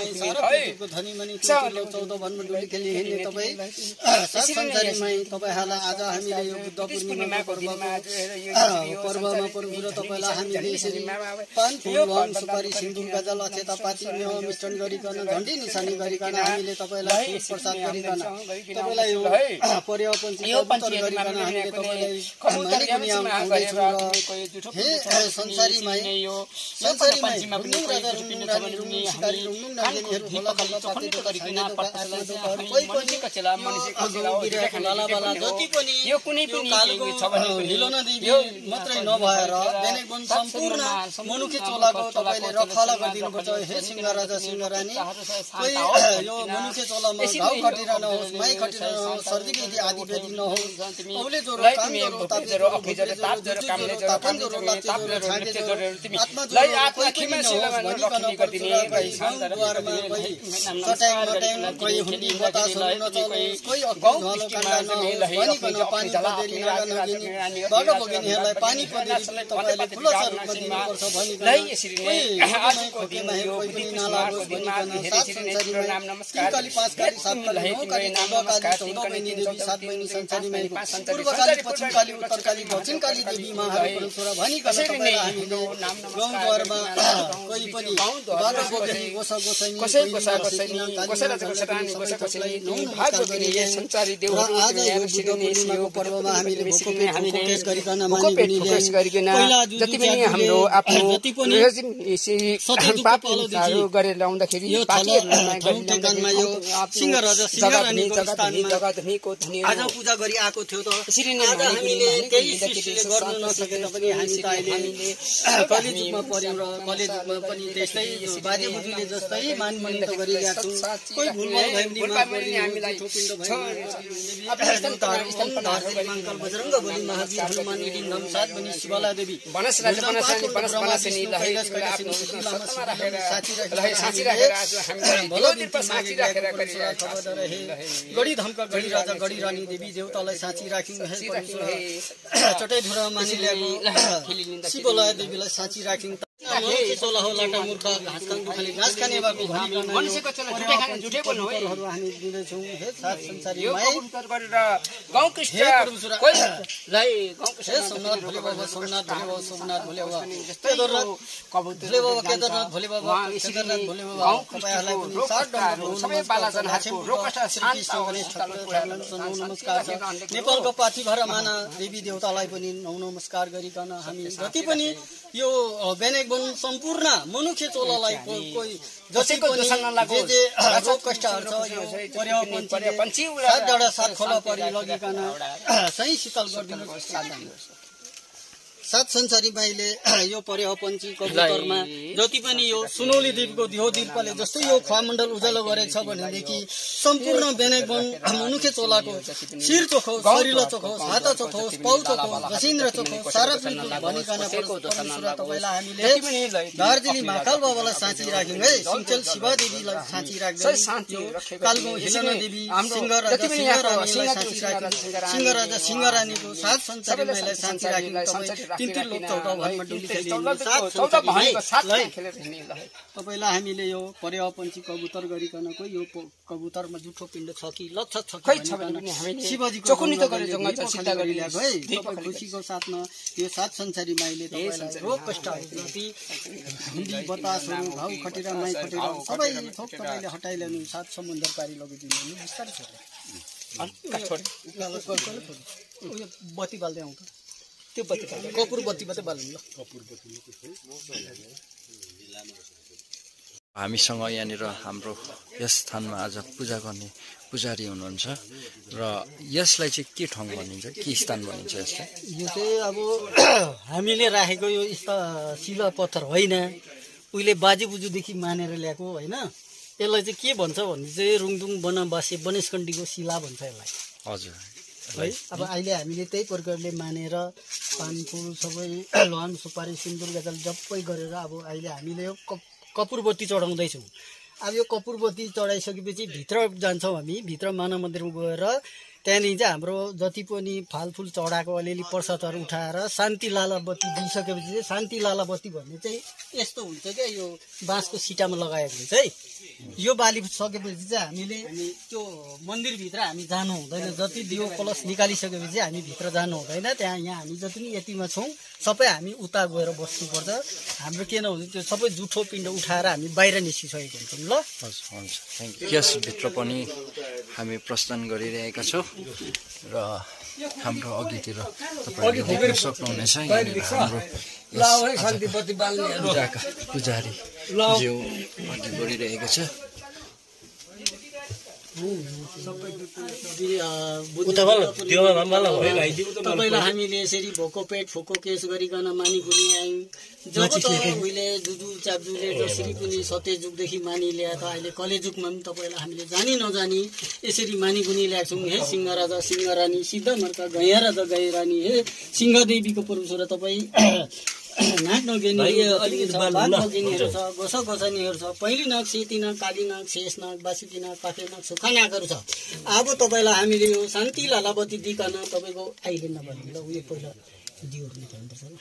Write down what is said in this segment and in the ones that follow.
धनी मनी 14 भन्मण्डली खेली हिँड्ने तपाईँ सात संसारीमै तपाईहरूलाई आज हामीले यो बुद्ध पूर्णिमाको पर्वमा प्रभु र तपाईलाई हामीले यसरी पान फूल वन सुपारी सिन्दुर गजल अक्षता पाती मेवा मिष्टान गरिकन झण्डी निशानी गरिकन हामीले तपाईलाई प्रसाद गरिकन तपाईलाई यो पर्यावपञ्ची पवित्र गरिकन हामीले तपाईलाई मानिक दुनियामा हे संसारीमै संसारीमा पनि राजा रुङ्नुङ सिकारी रुङ्नुङ नागेनीहरू होला खल्ला पाती गरिकन कोही पनि कचेला मनुष्यको चेला हो लालाबाला जति पनि यो कुनै पनि छ भने हिलोना देवी मात्रै नभएर बेनेगन सम्पूर्ण मनुखे चोलाको तपाईले रखला गरिदिनु पर्छ हे सिंहराजा सिंहरानी कोही यो मनुखे चोलामा घाउ खटिरा नहोस् माई खटिरा नहोस् सर्दी इत्यादि आदि व्याधि नहोस् औले जो काम जरो ताप जरो अखि जरो ताप जरो कामले जरो काम जरो ताप जरो छागे जरो तिमी लै आत्मा खिमा सेवा भनिकन गरिदिने भई सन्दर्भमा भई सटाइ नटाइ कोही हुन्डी बतास नचलोस् कोही गाउँ काण्ड नहोस् भनिकन पानी झलादेरी नगनी बाटो बगिनीहरूलाई पानी पदेरी तपाईले खुला रूपमा दिनुपर्छ भनिकन लै यसरी नै आजको दिन यो पनि नालाको दिनमा धेरै धेरै नाम नमस्कार काली 5 काली 7 काली 9 काली नमस्कार 14 बहिनी देवी 7 बहिनी संसारीमै पूर्व काली पश्चिम काली उत्तर काली दक्षिण काली देवी महादेव छोरा भनिकन तपाईलाई हामीले नाम गाउँघरमा कोही पनि बाटो बगिनी गोसा गोसाइनी कसैलाई कसैलाई कसैलाई भाग बगिनी यस संसारी देव आज यो बुद्ध पूर्णिमाको पर्वमा हामीले फोकस गरिकन मानिले जति पनि हाम्रो आफ्नो पापहरू गरेर ल्याउँदाखेरि यो ठाउँमा यो सिंहराजा सिंहरानीको स्थानमा आज पूजा गरी आएको थियो त यसरी नै हामीले केही सृष्टिले गर्न नसके पनि हामी त अहिले कलेजमा पर्यौं र कलेजमा पनि त्यस्तै बाजे बुजुले जस्तै मानमनी त गरिरहेको छौं कोही भुलभाल भएपछि हामीलाई ठोकिन्छ मङ्गल बजरंग बली महावीर हनुमान इडिन धम सात बनी शिवला देवी बनसरानी आफ्नो सत्तामा राखेर साथी राखेर आज हामी भलो दिन साथी राखेर गडी धमका गडी राजा गडी रानी देवी देवतालाई साथी राख्यौं हे परमेश्वर चटै धुरा मानिल्याको शिवला देवीलाई साथी राख्यौं चोला हो लाटा मूर्ख घाँस खाने बाबु भनिकन मनुष्यको चोला झुटे खाने झुटे बोल्नु हो हामी दिँदैछौँ हे सात संसारीमै यो कबुतर गरेर गाउँ कृष्ण कोहीलाई गाउँ कृष्ण सोमनाथ भोले बाबा सोमनाथ भोले बाबा केदारनाथ कबुतर भोले बाबा केदारनाथ भोले बाबा केदारनाथ भोले बाबा तपाईहरुलाई पनि सात डम्बु सबै बालाजन हातको रोकष्ट शान्त गणेश ठाकुर नमस्कार छ नेपालको पाथिभरा माना देवी देवतालाई पनि नमस्कार गरिकन हामी जति पनि यो बेनेगन सम्पूर्ण मनुष्य चोलालाई कोही जसैको दोषन नलागो जे रोग कष्टहरु छ यो पर्यावपञ्ची सात डाँडा सात खोला परि लगिकन सही शीतल गरिदिनु सात संसारी माइले यो पर्यावपञ्ची कबुतरमा जति पनि यो सुनौली द्वीपको दिहो द्वीपले जस्तै यो खमण्डल उज्यालो गरेछ भनेदेखि सम्पूर्ण बेनेगन मनुष्य चोलाको शिर चोखोस् शरीर चोखोस् हात चोखोस् पाउ चोखोस् घसिन्द्र चोखोस् सारा पृथ्वी भनिकन परमेश्वर तपाईलाई हामीले दार्जिलिङ महाकाल बाबालाई साँची राख्यौं है सिंचल शिवा देवीलाई साँची राख्दै कालगो हिलन देवी सिंहरानीलाई साँची राख्यौं सिंहराजा सिंहरानीको सात संसारी माइलाई साँची राख्यौं तीन लोक 14 भन्मण्डली खेली 14 भनेको 7 खेलेर हिँड्ने ल तपाईलाई हामीले यो पर्यावपञ्ची कबुतर गरिकन कोही यो कबुतरमा जुठो पिण्ड छ कि लक्ष्य छ कि भने हामीले शिवजीको चोकुनी त गरे जंगा सिद्ध गरिल्याको है तपाईँ खुशीको साथमा यो सात संसारी माइले तपाईलाई रोग कष्ट जति हिन्दी बतासहरु घाउ खटिरा माई खटिरा सबै थोक तपाईले हटाइल्याउनु सात समुद्र पारी लगिदिनु बिस्तारै छोड्नु उयो बत्ती बाल्दै आउँछ त्यो बत्ती कपुर बत्ती मात्रै बाल्नु ल कपुर बत्ती हामीसँग यहाँनिर हाम्रो यस स्थानमा आज पूजा गर्ने पुजारी हुनुहुन्छ र यसलाई चाहिँ के ठाउँ भनिन्छ के स्थान भनिन्छ यसलाई यो चाहिँ अब हामीले राखेको यो शिला पत्थर होइन उहिले बाजे बुजुदेखि मानेर ल्याएको होइन यसलाई चाहिँ के भन्छ भन्ने चाहिँ रुङदुङ वनवासी वनस्कण्डीको शिला भन्छ यसलाई हजुर है अब अहिले हामीले त्यही प्रकारले मानेर पानफुल सबै लन सुपारी सिन्दुर गजल जप्पै गरेर अब अहिले हामीले यो कपुरबत्ती चढाउँदैछौँ अब यो कपुरबत्ती चढाइसकेपछि भित्र जान्छौँ हामी भित्र मानव मन्दिरमा गएर त्यहाँदेखि चाहिँ हाम्रो जति पनि फालफुल चढाएको अलिअलि प्रसादहरू उठाएर शान्ति लालाबत्ती दिइसकेपछि चाहिँ शान्ति लालाबत्ती भन्ने चाहिँ यस्तो हुन्छ क्या, यो बाँसको सिटामा लगाएको हुन्छ है। यो बालिसकेपछि चाहिँ हामीले त्यो मन्दिरभित्र हामी जानु हुँदैन। जति दियो कलश निकालिसकेपछि हामी भित्र जानु हुँदैन। त्यहाँ यहाँ हामी जति पनि यतिमा छौँ सबै हामी उता गएर बस्नुपर्छ। हाम्रो के नहुन्छ त्यो सबै जुठो पिण्ड उठाएर हामी बाहिर निस्किसकेको हुन्छौँ। ल हुन्छ, थ्याङ्क यू। यसभित्र पनि हामी प्रस्थान गरिरहेका छौँ र हाम्रो अघितिर तपाईँले देख्न सक्नुहुनेछ यहाँनिर हाम्रो पूजाका पुजारी ज्यू अघि बढिरहेको छ। तपाईँलाई हामीले यसरी भोको पेट फुको केस गरिकन मानिगुनी आयौँ। जब उहिले जुजु चाब्जुले जसरी पनि सत्यजुगदेखि मानि ल्याए त अहिले कलेजुगमा पनि तपाईँलाई हामीले जानी नजानी यसरी मानिगुनी ल्याएको छौँ। हे सिंहराजा सिंहरानी सिद्ध मर्का गैया राजा गैरानी, हे सिंहदेवीको परमेश्वर तपाईँ नाक नगेनीहरू छ, गोस गोसानीहरू छ, पहिली नाग सेती नाग काली नाग शेष नाग बासुकी नाग पाखे नाग सुखा नागहरू छ। अब तपाईँलाई हामीले यो शान्ति लालाबत्ती दिइकन तपाईँको अहिले नभन्नु ल उयो पहिला दियोहरू निकाल्नुपर्छ ल।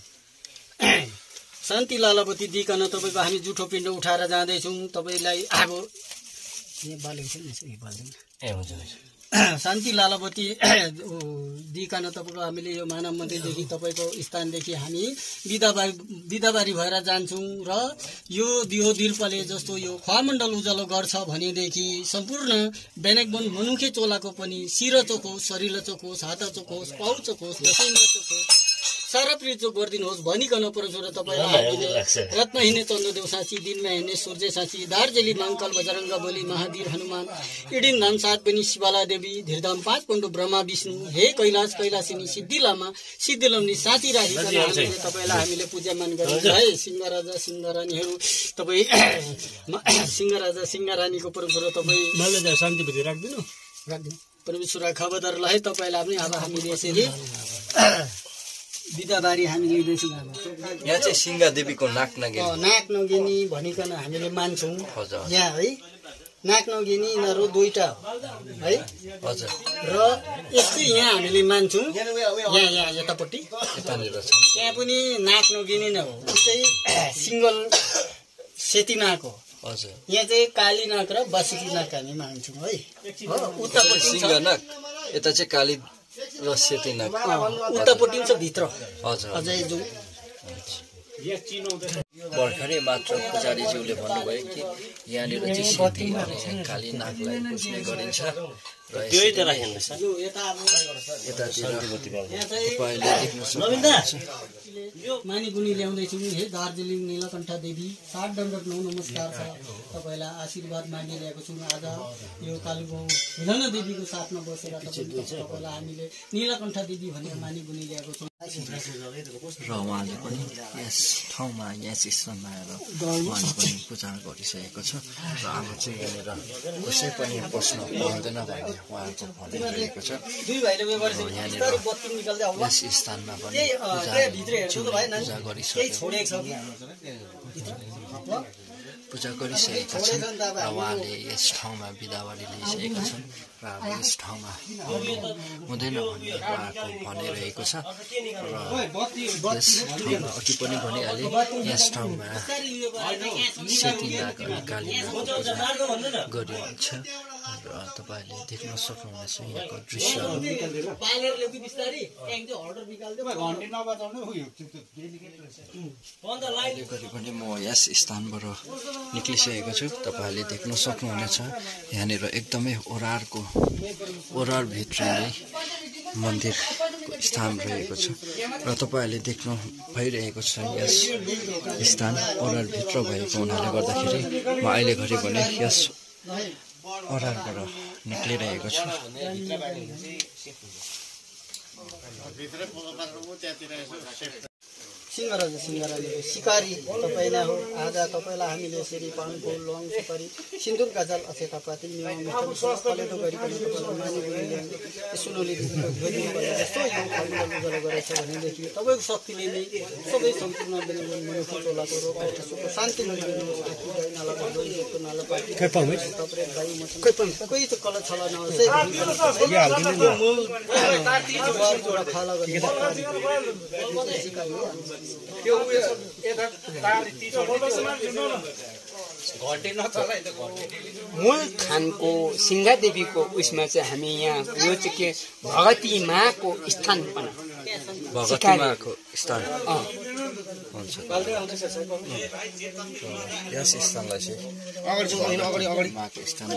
शान्ति लालाबत्ती दिइकन तपाईँको हामी जुठो पिण्ड उठाएर जाँदैछौँ। तपाईँलाई अब यहाँ बालेको छ नि बाल्दैन ए हुन्छ शान्ति लालाबत्ती दिइकन तपाईँको हामीले यो मानव मन्दिरदेखि तपाईँको स्थानदेखि हामी बिदाबारी भएर जान्छौँ। र यो दियो दिर्पले जस्तो यो ख्वामण्डल उज्यालो गर्छ भनेदेखि सम्पूर्ण बेनेकबन मनुखे चोलाको पनि शिर चोखोस्, शरीर चोखोस्, हात चोखोस्, पाउ चोखोस्, दशैन्द्र चोखोस्, सारा प्रिचो गरिदिनुहोस् भनिकन परमेश्वर तपाईँलाई हामीले रत्न हिँड्ने चन्द्रदेव साँची, दिनमा हिँड्ने सूर्य साँची, दार्जिलिङ मङ्कल बजरङ्ग बली महावीर हनुमान, इडिन धाम सात बनी शिवाला देवी, धीरधाम पाँच पण्डु ब्रह्मा विष्णु, हे कैलाश कैलासिनी सिद्धि लामा सिद्धि लाउने साथी राखिकन हामीले तपाईँलाई हामीले पूजामान गर्छौँ। है सिंहराजा सिंहरानीहरू तपाईँ सिंहराजा सिंहरानीको परमेश्वर तपाईँ शान्तिपति राखिदिनु परमेश्वर खबरदारलाई है तपाईँलाई पनि अब हामीले यसरी बिदाबारी हामी लिँदैछौँ। यहाँ चाहिँ सिंहदेवीको नाक नगेनी भनिकन हामीले मान्छौँ यहाँ है। नाक नगेनी यिनीहरू दुईटा है हजुर र यस्तै यहाँ हामीले मान्छौँ। यहाँ यतापट्टि त्यहाँ पनि नाक नगेनी नै हो, चाहिँ सिङ्गल सेती नाक हो। हजुर यहाँ चाहिँ काली नाक र बासुकी नाक हामी मान्छौँ है। उतापट्टि सिंह नाक, यता चाहिँ काली र सेती नाक, उतापट्टि छ भित्र। हजुर अझै जाउँ। भर्खरै मात्र पुजारीज्यूले भन्नुभयो कि यहाँनिर चाहिँ सेती अनि काली नागलाई पुज्ने गरिन्छ र तपाईँले देख्न सक्नुहुन्छ मानिगुनी ल्याउँदैछौँ। हे दार्जिलिङ नीलकण्ठ देवी 7 दण्डक 9 नमस्कार छ। तपाईँलाई आशीर्वाद मागिरहेको छौँ। आज यो कालुगाउँ हिरण देवीको साथमा बसेर तपाईँलाई हामीले नीलकण्ठ देवी भनेर मानिगुनी ल्याएको छौँ। र उहाँले पनि यस ठाउँमा यस स्थानमा आएर उहाँले पनि पूजा गरिसकेको छ। र अब चाहिँ यहाँनिर कसै पनि प्रश्न पाउँदैन भन्ने उहाँको भनिरहेको छ। यहाँनिर यस स्थानमा पनि पूजा गरिसकेका छन् र उहाँले यस ठाउँमा बिदावारी लिइसकेका छन् र अब यस ठाउँमा हुँदैन भन्ने उहाँको भनिरहेको छ। र यस ठाउँमा अघि पनि भनिहाले यस ठाउँमा सेती नाग अनि काली नागको पूजा गरिन्छ र तपाईँहरूले देख्न सक्नुहुनेछ यहाँको दृश्यहरू। गरी पनि म यस स्थानबाट निक्लिसकेको छु। तपाईँहरूले देख्न सक्नुहुनेछ यहाँनिर एकदमै ओरारभित्र नै मन्दिरको स्थान रहेको छ र तपाईँहरूले देख्नु भइरहेको छ यस स्थान ओरारभित्र भएको हुनाले गर्दाखेरि म अहिले घरि भने यस ओरारबाट निक्लिरहेको छु। सिंहराजा सिंहराजाको सिकारी तपाईँ नै हो। आज तपाईँलाई हामीले यसरी पान फुल लङ सुपारी सिन्दुर गजल अक्षतापाती नियम अनुष्ठान कलेदो गरिकन तपाईँलाई मानि गुरुले सुनौली गरिदिनु पर्ने जस्तो यो फलफुल उजालो गरेछ भनेदेखि तपाईँको शक्तिले नै सबै सम्पूर्ण मनुष्य टोलाको रोग सुख शान्ति गरिदिनुहोस्। आखी गाई नाला भइसक्यो नाला पाटी तपाईँ गाई मसँग कोही त कला छला नहोस् खाला गर्ने मूल थानको सिंहदेवीको उयसमा चाहिँ हामी यहाँ यो चाहिँ के भगवती माको स्थान पनि भगवती माको स्थान हुन्छ। यस स्थानलाई चाहिँ माको स्थान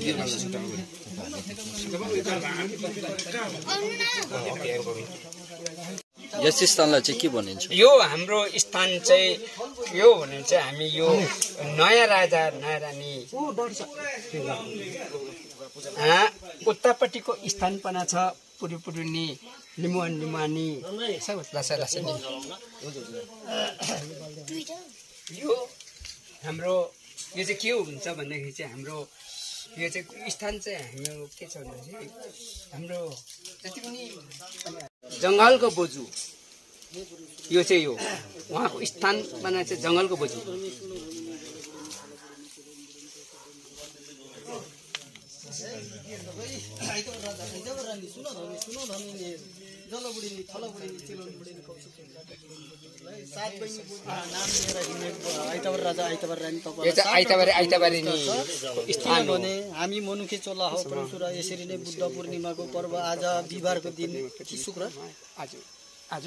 यस स्थानलाई चाहिँ के भनिन्छ? यो हाम्रो स्थान चाहिँ के हो भने चाहिँ हामी यो नयाँ राजा नयाँ रानी उत्तापट्टिको स्थानपना छ पुरुपुरुनी लिमुवान लिमुवानी सब लासा लासानी यो हाम्रो यो चाहिँ के हुन्छ भन्दाखेरि चाहिँ हाम्रो यो चाहिँ स्थान चाहिँ हाम्रो के छ भने चाहिँ हाम्रो जति पनि जङ्गलको बोजू यो चाहिँ यो उहाँको स्थान बना चाहिँ जङ्गलको बोजू आइतबार राजा आइतबार रानी आइतबारे नि स्थान भने हामी मनुखे चोला हो परशुरा यसरी नै बुद्ध पूर्णिमाको पर्व आज बिहिबारको दिन कि शुक्र आज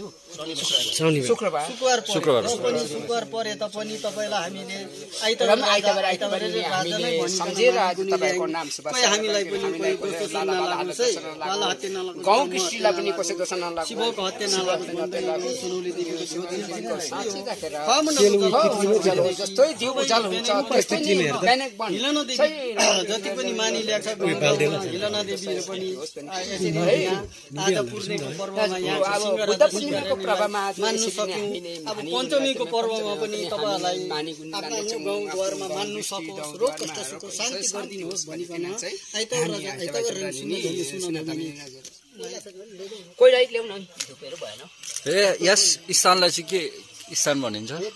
शुक्रबार परे तापनि तपाईलाई हामीले आइतबार हामीलाई पनि कोही कस्तो सुन्न लाग्छ है लाला हत्या नलाग्छ गाउँ कृष्टिलाई पनि कसै दोष नलाग्छ शिवको हत्या नलाग्छ भन्दै सुनौली देवीको जस्तै दिउ उजाल हुन्छ त्यस्तै हिलना देवी जति पनि मानि ल्याछ हिलना देवीहरू पनि आज पूर्णिमाको पर्वमा यहाँ पूर्णिमाको पर्वमा मान्नु सक्यौं। अब पञ्चमीको पर्वमा पनि तपाईहरुलाई आफ्नो गाउँघरमा मान्नु सकोस् रोग कष्ट सुख शान्ति गरिदिनुहोस् भनिकन आइतबार कोही राइट ल्याउन धुपेर भएन। यस स्थानलाई चाहिँ के स्थान भनिन्छ? 5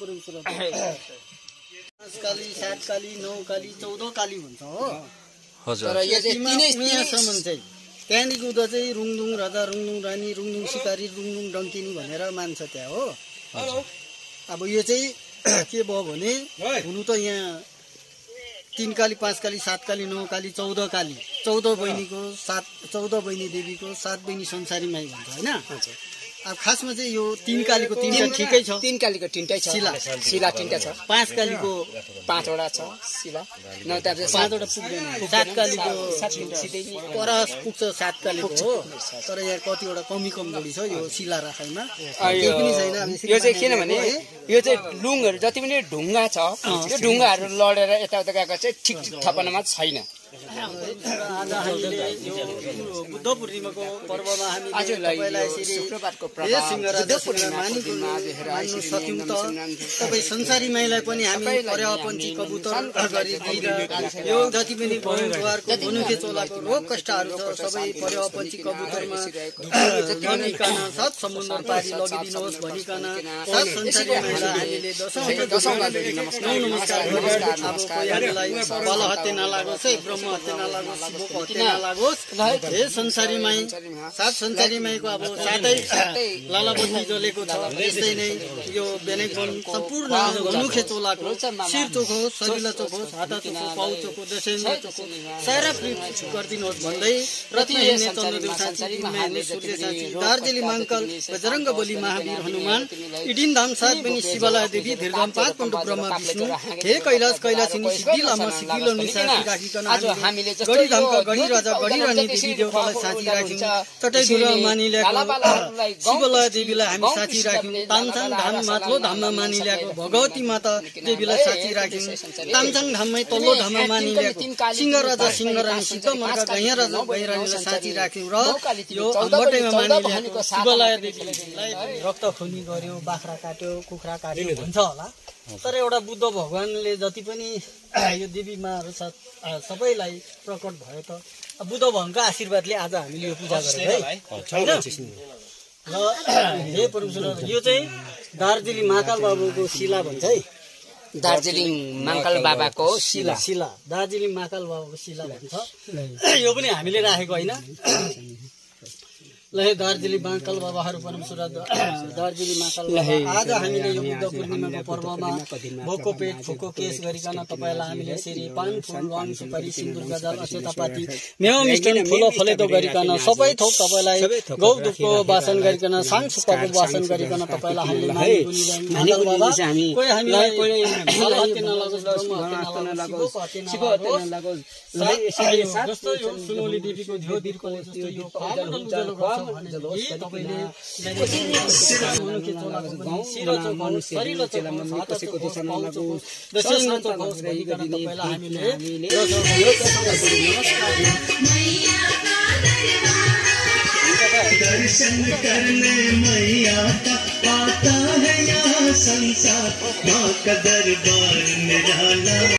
काली 7 काली 9 काली 14 काली भन्छ हो। हजुर तर यो चाहिँ चाहिँ त्यहाँदेखि उता चाहिँ रुङदुङ राजा रुङदुङ रानी रुङदुङ सिकारी रुङदुङ डङ्किनी भनेर मान्छ त्यहाँ हो। अब यो चाहिँ के भयो भने हुनु त यहाँ 3 काली 5 काली 7 काली 9 काली 14 काली 14 बहिनीको 14 बहिनी देवीको 7 बहिनी संसारी माई भन्छ हैन। अब खासमा चाहिँ यो 3 कालीको 3टा ठिकै छ 3 कालीको 3टै छ शिला 3टा छ 5 कालीको 5 वटा छ शिला न त 5 वटा पुग्दैन 7 कालीको पर पुग्छ 7 कालीको हो। तर यहाँ कतिवटा कमजोरी छ यो शिला राखाइमा केही पनि छैन। यो चाहिँ किनभने यो चाहिँ लुङहरु जति पनि ढुङ्गा छ यो ढुङ्गाहरु लडेर यताउता गएको चाहिँ ठिक ठपनामा छैन। आज हामीले यो बुद्ध पूर्णिमाको पर्वमा हामी तपाईलाई शुक्रबारको बुद्ध पूर्णिमा मान्नु सक्यौं त तपाई संसारी माईलाई पनि हामी पर्यापञ्ची कबुतर गरी यो जति पनि गाउँघरको मनुखे चोलाको रोग कष्टहरु छ सबै पर्यापञ्ची कबुतरमा भनिकन सत समुद्र पारी लगिदिनुहोस् भनिकन सत संसारी माईलाई हामीले दशौं नमस्कार हामीलाई बल हत्या नलागोस् है ब्रह्म हत्या नलागोस् शिवको हत्या नलागोस् हे संसारी माई सात संसारी माईको अब सातै लालाबत्ती जलेको छ। यस्तै नै यो बेनेकन सम्पूर्ण मनुखे चोलाको शिर चोखो शरीर चोखो हात चोखो पाउ चोखो दशैन चोखो सारा पृथ्वी गरिदिनुहोस् भन्दै रति हेर्ने चन्द्रदेव साँची हेर्ने सूर्य साँची दार्जिली माङ्कल बजरङ्ग बली महावीर हनुमान इडिन धाम 7 बनी शिवला देवी धीरधाम 5 पण्डु ब्रह्मा विष्णु हे कैलाश कैलाशिनी सिद्धि लामा सिद्धिलो निसासी राखिकन हामी हामीले गढी धम्क गढी राजा गढी रानी देवी देवतालाई साँची राख्यौँ चटै धुलो मानिल्याएको शिवलय देवीलाई हामी साँची राख्यौँ तामसाङ धाम माथिल्लो धाममा मानिल्याएको भगवती माता देवीलाई साँची राख्यौँ तामसाङ धाममै तल्लो धाममा मानिल्याएको सिंह राजा सिंहरानी सिद्धमर्का गैया राजा गैरानीलाई साँची राख्यौँ र यो अम्बटेमा मानिल्याएको शिवलय देवीलाई रक्त खुनी गर्यो बाख्रा काट्यो कुखुरा काट्यो भन्छ होला तर एउटा बुद्ध भगवानले जति पनि यो देवीमाहरू छ सबैलाई प्रकट भयो त बुद्ध भगवानको आशीर्वादले आज हामीले यो पूजा गरेको है र हे परमेश्वर यो चाहिँ दार्जिलिङ महाकाल बाबुको शिला भन्छ है दार्जिलिङ महाकाल बाबाको शिला शिला दार्जिलिङ महाकाल बाबाको शिला भन्छ यो पनि हामीले राखेको होइन ल दार्जिलिङ महाकाल बाबाहरू परमेश्वर दार्जिलिङ महाकाल बाबा आज हामीले यो बुद्ध पूर्णिमाको पर्वमा भोको पेट फुको केस गरिकन तपाईँलाई हामीले यसरी पान फुल रङ सुपारी सिन्दुर गजल अक्षतापाती मेवा मिष्टान फुलो फलेदो गरिकन सबै थोक तपाईँलाई गौ दुधको वासन गरिकन साङ सुक्पाको वासन गरिकन तपाईँलाई हामीले कोही हामीलाई जस्तो यो सुनौली देवीको झ्यो दिर्कोले जस्तो यो तपाईँले दर्शन करने मैया का आता है यहाँ संसार माँ का दरबार निराला।